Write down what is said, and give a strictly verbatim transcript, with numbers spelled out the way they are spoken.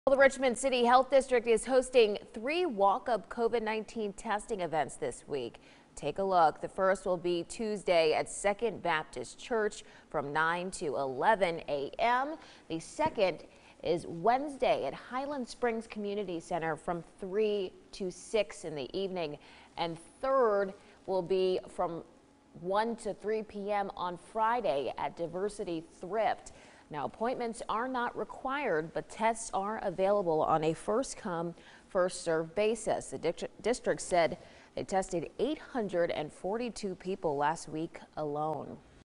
Well, the Richmond City Health District is hosting three walk-up COVID nineteen testing events this week. Take a look. The first will be Tuesday at Second Baptist Church from nine to eleven a m The second is Wednesday at Highland Springs Community Center from three to six in the evening. And third will be from one to three p m on Friday at Diversity Thrift. Now, appointments are not required, but tests are available on a first-come, first-served basis. The district said they tested eight hundred forty-two people last week alone.